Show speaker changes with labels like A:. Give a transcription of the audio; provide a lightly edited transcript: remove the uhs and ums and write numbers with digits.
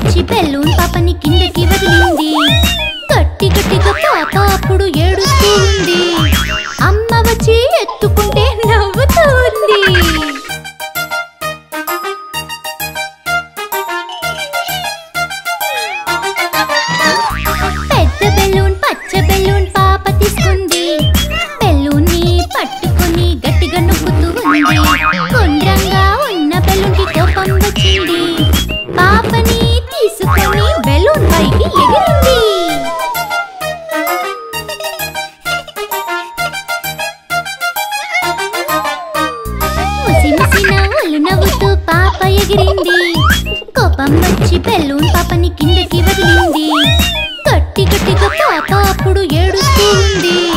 A: వచ్చి బెలూన్ పాపని కిందకి వదిలింది. గట్టి గట్టిగా పాప అప్పుడు ఏడుస్తూ ఉంది. అమ్మ వచ్చి ఎత్తుకుంటే నవ్వుతూ ఉంది. పెద్ద బెలూన్ పచ్చ బెలూన్ పాప తీసుకుంది. బెలూన్ ని పట్టుకుని గట్టిగా నొక్కుతూ ఉంది. గుండ్రంగా ఉన్న బెలూన్ కి కోపం వచ్చింది. పాపని తీసుకొని బెలూన్ పైకి ఎగిరింది. ముసి ముసి నవ్వులు నవ్వుతూ పాప ఎగిరింది. కోపం వచ్చి బెలూన్ పాపని కిందకి వదిలింది. గట్టి గట్టిగా పాప అప్పుడు ఏడుస్తూ ఉంది.